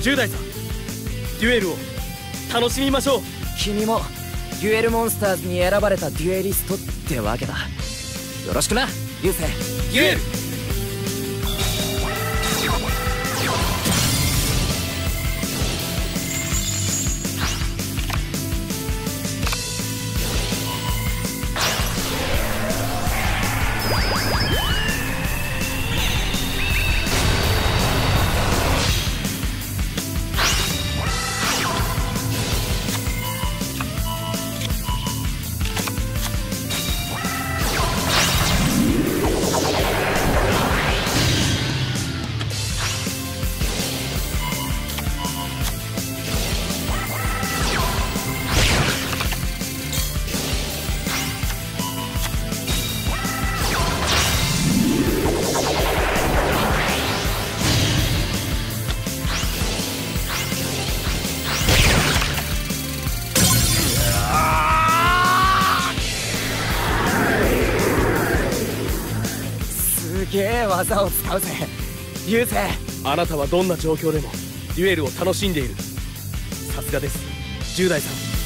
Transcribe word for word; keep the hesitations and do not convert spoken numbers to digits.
じゅう代さん、デュエルを楽しみましょう。 君もデュエルモンスターズに選ばれたデュエリストってわけだ。よろしくな、流星。 デュエル。 すげえ技を使うぜ、流星。 あなたはどんな状況でもデュエルを楽しんでいる。さすがです、じゅう代さん。